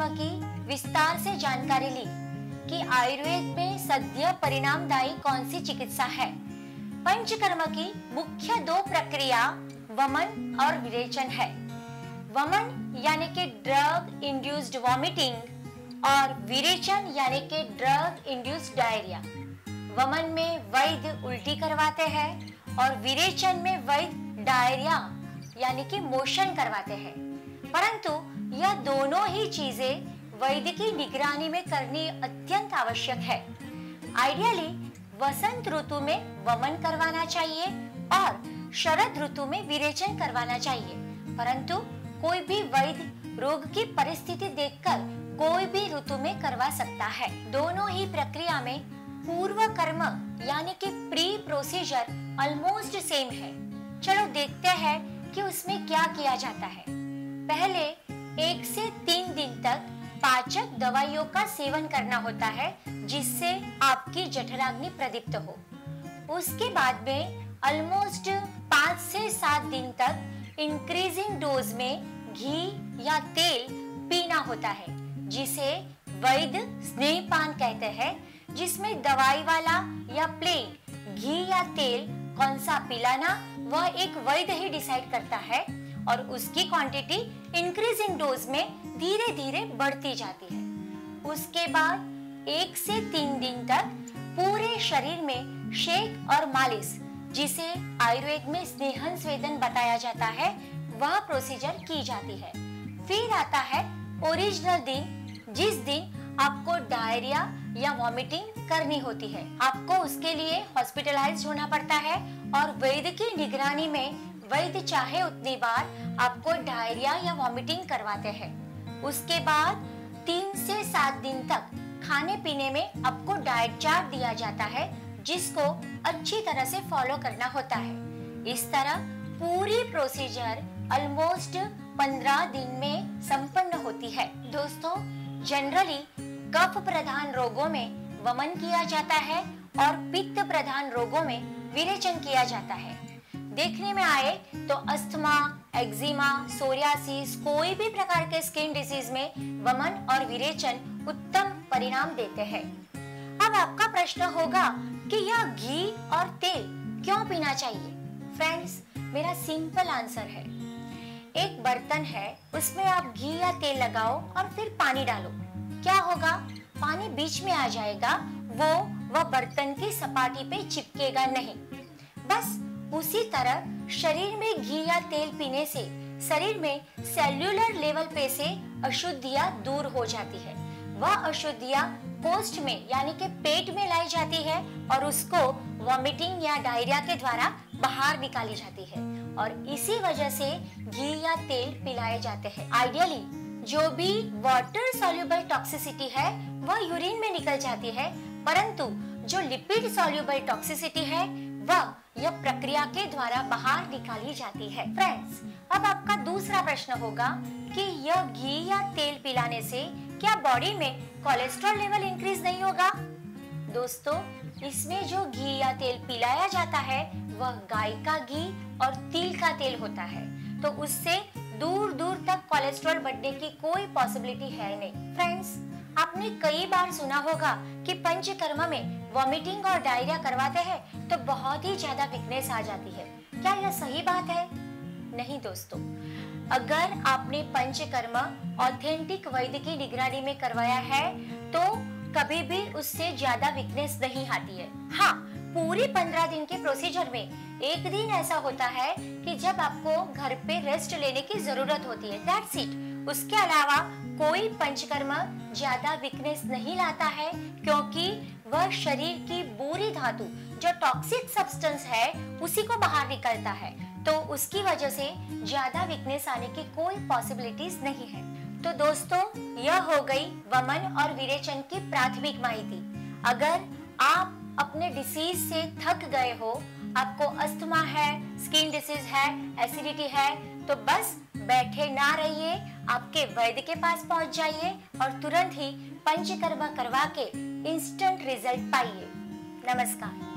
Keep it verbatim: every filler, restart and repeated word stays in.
की विस्तार से जानकारी ली कि आयुर्वेद में सद्य परिणामदायी कौन सी चिकित्सा है। पंचकर्म की मुख्य दो प्रक्रिया वमन और विरेचन है। वमन यानी कि ड्रग इंड्यूस्ड वॉमिटिंग और विरेचन यानी कि ड्रग इंड्यूस्ड डायरिया। वमन में वैद्य उल्टी करवाते हैं और विरेचन में वैद्य डायरिया यानी कि मोशन करवाते हैं। परंतु यह दोनों ही चीजें वैद्य की निगरानी में करनी अत्यंत आवश्यक है। आइडियली वसंत ऋतु में वमन करवाना चाहिए और शरद ऋतु में विरेचन करवाना चाहिए। परंतु कोई भी वैद्य रोग की परिस्थिति देखकर कोई भी ऋतु में करवा सकता है। दोनों ही प्रक्रिया में पूर्व कर्म यानी कि प्री प्रोसीजर ऑलमोस्ट सेम है। चलो देखते हैं कि उसमें क्या किया जाता है। पहले एक से तीन दिन तक पाचक दवाइयों का सेवन करना होता है जिससे आपकी जठराग्नि प्रदीप्त हो। उसके बाद में ऑलमोस्ट पाँच से सात दिन तक इंक्रीजिंग डोज में घी या तेल पीना होता है जिसे वैद्य स्नेहपान कहते हैं, जिसमें दवाई वाला या प्लेन घी या तेल कौन सा पिलाना वह एक वैद्य ही डिसाइड करता है और उसकी क्वांटिटी इंक्रीजिंग डोज में धीरे धीरे बढ़ती जाती है। उसके बाद एक से तीन दिन तक पूरे शरीर में शेक और मालिश, जिसे आयुर्वेद में स्नेहन स्वेदन बताया जाता है, वह प्रोसीजर की जाती है। फिर आता है ओरिजिनल दिन, जिस दिन आपको डायरिया या वॉमिटिंग करनी होती है। आपको उसके लिए हॉस्पिटलाइज होना पड़ता है और वैद्य की निगरानी में वैद्य चाहे उतनी बार आपको डायरिया या वॉमिटिंग करवाते हैं। उसके बाद तीन से सात दिन तक खाने पीने में आपको डाइट चार्ट दिया जाता है जिसको अच्छी तरह से फॉलो करना होता है। इस तरह पूरी प्रोसीजर ऑलमोस्ट पंद्रह दिन में संपन्न होती है। दोस्तों, जनरली कफ प्रधान रोगों में वमन किया जाता है और पित्त प्रधान रोगों में विरेचन किया जाता है। देखने में आए तो अस्थमा, एक्जिमा, सोरियासिस, कोई भी प्रकार के स्किन डिजीज में वमन और विरेचन उत्तम परिणाम देते हैं। अब आपका प्रश्न होगा कि यह घी और तेल क्यों पीना चाहिए? फ्रेंड्स, मेरा सिंपल आंसर है। एक बर्तन है, उसमें आप घी या तेल लगाओ और फिर पानी डालो। क्या होगा? पानी बीच में आ जाएगा, वो वह बर्तन की सपाटी पे चिपकेगा नहीं। बस उसी तरह शरीर में घी या तेल पीने से शरीर में सेल्यूलर लेवल पे से अशुद्धियां दूर हो जाती है। वह अशुद्धियां कोष्ठ में यानी कि पेट में लाई जाती है और उसको वॉमिटिंग या डायरिया के द्वारा बाहर निकाली जाती है और इसी वजह से घी या तेल पिलाए जाते हैं। आइडियली जो भी वाटर सॉल्युबल टॉक्सिसिटी है वह यूरिन में निकल जाती है, परंतु जो लिपिड सॉल्युबल टॉक्सिसिटी है वह यह प्रक्रिया के द्वारा बाहर निकाली जाती है। फ्रेंड्स, अब आपका दूसरा प्रश्न होगा कि यह घी या तेल पिलाने से क्या बॉडी में कोलेस्ट्रॉल लेवल इंक्रीज नहीं होगा? दोस्तों, इसमें जो घी या तेल पिलाया जाता है वह गाय का घी और तिल का तेल होता है, तो उससे दूर दूर तक कोलेस्ट्रॉल बढ़ने की कोई पॉसिबिलिटी है नहीं। फ्रेंड्स, आपने कई बार सुना होगा कि पंचकर्म में वॉमिटिंग और डायरिया करवाते हैं तो बहुत ही ज्यादा वीकनेस आ जाती है। क्या यह सही बात है? नहीं दोस्तों, अगर आपने पंचकर्म ऑथेंटिक वैद्य की निगरानी में करवाया है तो कभी भी उससे ज्यादा वीकनेस नहीं आती है। हाँ, पूरी पंद्रह दिन के प्रोसीजर में एक दिन ऐसा होता है कि जब आपको घर पे रेस्ट लेने की जरूरत होती है, दैट्स इट। उसके अलावा कोई पंचकर्म ज्यादा वीकनेस नहीं लाता है, क्योंकि वह शरीर की बुरी धातु जो टॉक्सिक सब्सटेंस है उसी को बाहर निकलता है, तो उसकी वजह से ज्यादा वीकनेस आने की कोई पॉसिबिलिटीज नहीं है। तो दोस्तों, यह हो गई वमन और विरेचन की प्राथमिक माहिती। अगर आप अपने डिसीज से थक गए हो, आपको अस्थमा है, स्किन डिसीज है, एसिडिटी है, तो बस बैठे ना रहिए, आपके वैद्य के पास पहुंच जाइए और तुरंत ही पंचकर्म करवा के इंस्टेंट रिजल्ट पाइए। नमस्कार।